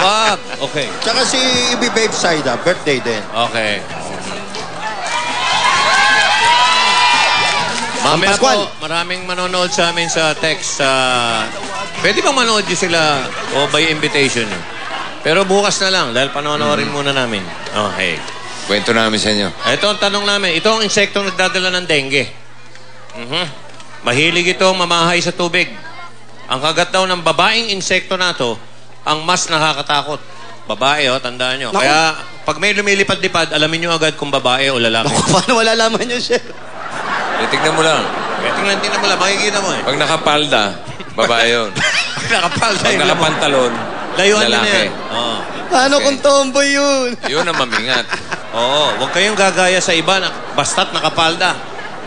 Wag. Okay. Tsaka si Ibi Babe Saida, birthday din. Okay. Ang Mamaya Pascual. po, maraming manonood sa amin sa text. Pwede bang manood nyo sila o by invitation? Pero bukas na lang dahil panonoorin muna namin. Okay. Kwento namin sa inyo. Ito ang tanong namin. Ito ang insektong nagdadala ng dengue. Mahilig ito mamahay sa tubig. Ang kagat daw ng babaeng insekto na to, ang mas nakakatakot. Babae, tandaan nyo. Naku. Kaya pag may lumilipad-lipad, alamin nyo agad kung babae o lalaki. Naku, paano malalaman yun, sir? Tignan mo lang. Tingnan mo lang, makikita mo eh. Pag nakapalda, babae yun. Nakapalda Pag yung nakapantalon, layuan nyo na lalaki. yan. Oo. Paano kung tomboy yun? Yun ang mamingat. Oo, huwag kayong gagaya sa iba na basta't nakapalda.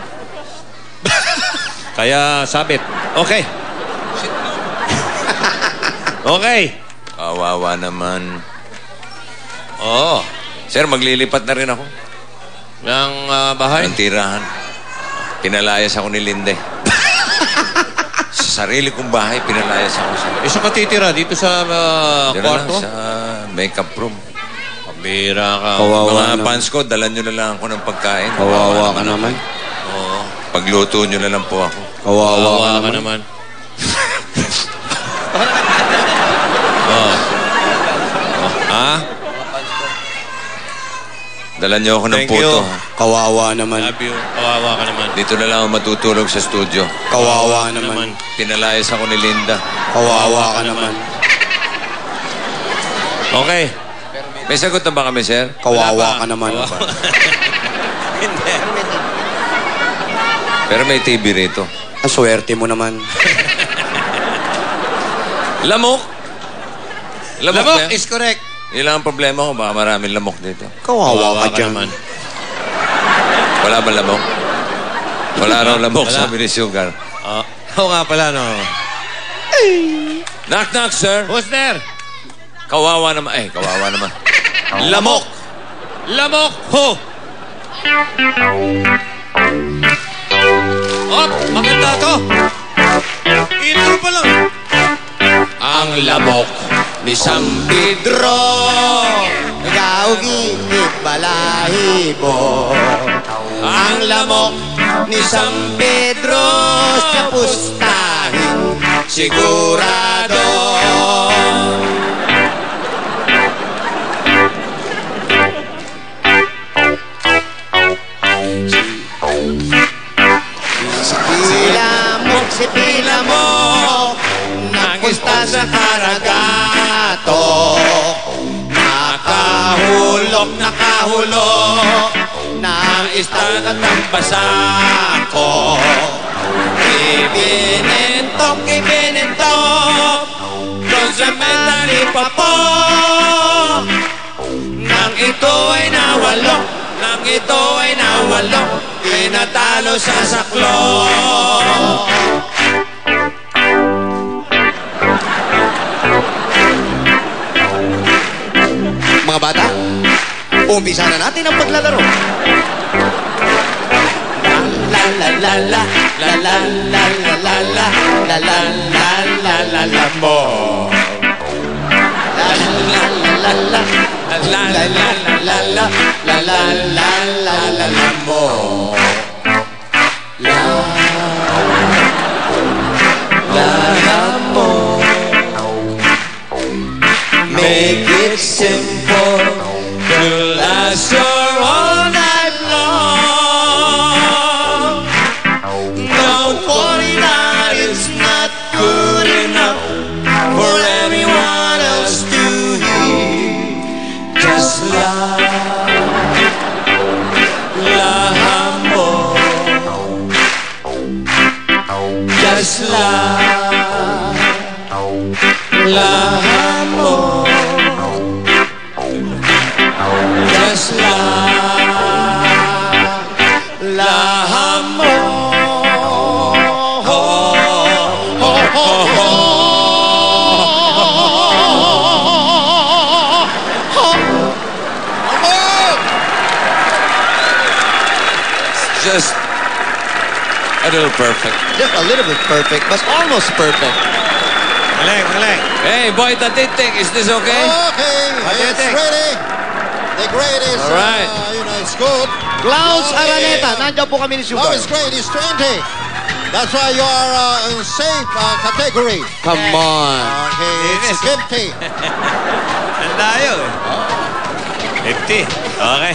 Kaya sabit. Okay. Okay. Kawawa naman. Oo. Sir, maglilipat na rin ako. Ng bahay? Ng tirahan. Pinalayas ako ni Linde. Sa sarili kong bahay, pinalayas ako sa... Isa ka titira dito sa Diyan na lang, kwarto? sa makeup room. Pambira ka. Kawawa Mga naman. fans ko, dalan nyo na lang ako ng pagkain. Kawawa ka naman. Oo. Pagluto nyo na lang po ako. Kawawa ka naman. Oh. Ha? Dalan nyo ako ng Thank puto. you. Kawawa naman. Love you. Kawawa ka naman. Dito na lang ako matutulog sa studio. Kawawa naman. Pinalayas ako ni Linda. Kawawa ka naman. Okay. May sagot na ba kami, sir? Kawawa ka naman. Hindi. Pero may TV rito. Ang swerte mo naman. Lamok! Lamok ba yan? Is correct. Yun lang ang problema ko. Baka maraming lamok dito. Kawawa ka dyan. naman. Wala ba lamok? Wala raw lamok, Wala. sabi ni Sugar. Oo nga pala, no? Knock, knock, sir. Who's there? Kawawa naman. Eh, kawawa naman. Lamok! Lamok! Ho! Op! Maganda to! Intro pa lang. Ang lamok ni San Pedro. Nag-augingit balahibo. Ang lamok Ni San Pedro sa pustahin sigurado. Si Pilamok nagpunta sa Karagato. Nakahulok ng isang basako. Ibinentok doon sa medali pa po. Nang ito ay nawalok, pinatalo sa saklo. Mga bata, umpisa na natin ang paglalaro. La la la la la la la la la la la la la la la la mo. La la la la la la la la la la la la la la la mo. La la mo. Make it simple to last your all night long. Don't worry that it's not good enough for everyone else to hear. Just love more. Just love more. Just love more. Just a little perfect. Just a little bit perfect, but almost perfect. Galing. Hey, boy Tatitik, is this okay? Okay, it's ready. The grade is, All right. it's good. Clowns Okay. Araneta, nandiyan po kami ni Now Sugar. his grade is 20. That's why you are in safe category. Come on. Okay, it's 50. Ang layo eh. 50. Okay.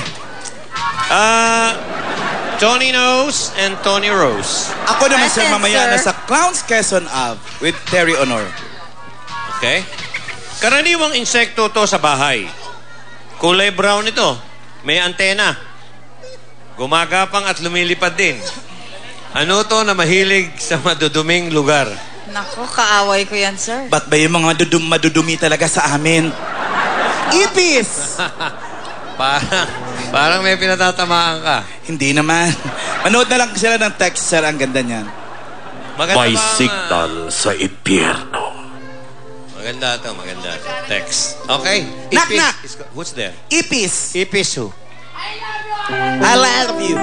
Tony Nose and Tony Rose. Ako naman sir, Present, mamaya sir. nasa Clowns Quezon Ave with Terry Honor. Okay? Karaniwang insekto to sa bahay. Kulay brown ito. May antena. Gumagapang at lumilipad din. Ano to na mahilig sa maduduming lugar? Nako, kaaway ko yan, sir. Ba't ba yung mga madudumi talaga sa amin? Ipis! Parang may pinatatamaan ka. Hindi naman. Manood na lang sila ng text, sir. Ang ganda niyan. Maganda May ba ang, signal sa impyerno. Maganda to, maganda to. Text. Okay. Knock, Ipis. knock. Who's there? Ipis! Ipis who? I love you.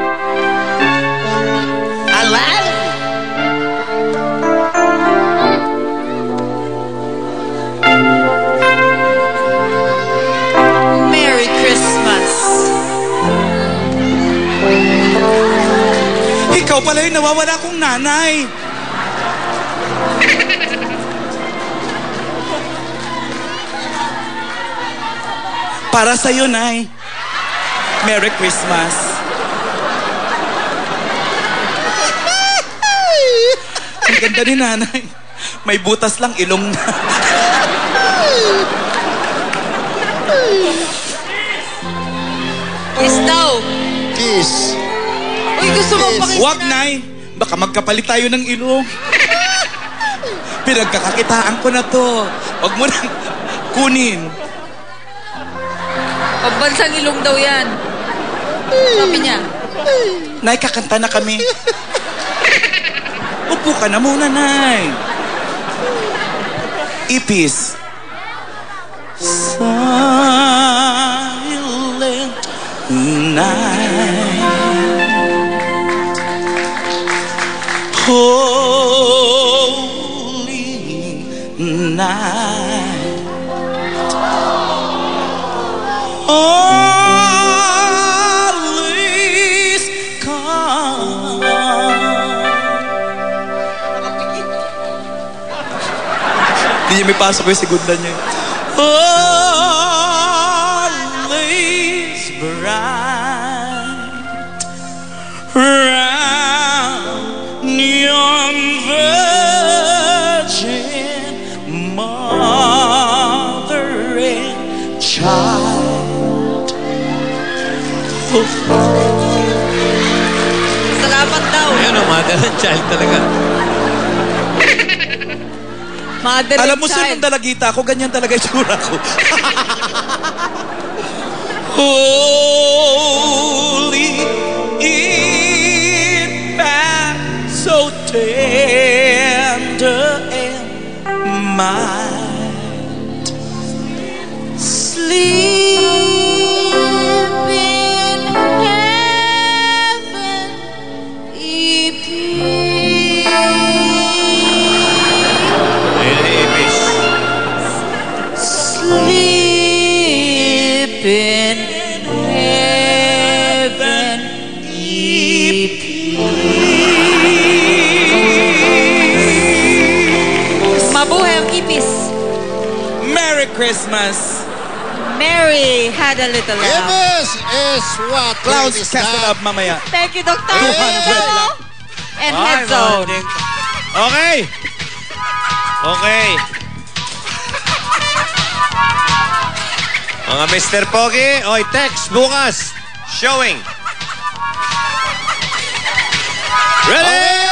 I love you. Merry Christmas. Ikaw pala yung nawawala kong nanay. Para sa'yo, Nay. Merry Christmas. Ang ganda ni nanay. May butas lang ilong na. Kiss daw. Kiss. Uy, gusto mo pa kiss Wag, na? Nay. Baka magkapalit tayo ng ilong. Pinagkakakitaan ko na to. Wag mo nang kunin. Pambansang ilong daw yan. Sabi niya. Nay, kakanta na kami. Upo ka na muna, Nay. Ipis. Silent night. Holy night. All is calm. Hindi niya may pasok yung segunda niya. All is bright round young virgin mother and child. Salamat daw. Ayun o, mother and child talaga. Mother Alam mo, and sir, child. nung dalagita ako, ganyan talaga yung tsura ko. Holy infant, so tender and mild. Sleep in heaven, Ipis. Ayun ang Ipis. Sleep in heaven, Ipis. Mabuhay ang Ipis. Merry Christmas. Mary had a little lamb. Ipis is what? Clowns grade is Castle that? Up mamaya. Thank you, Dr. 200 lang. And Ay, head zone. mahanding. Okay. Okay. Mga Mr. Pogi, oy, text bukas. Showing. Ready?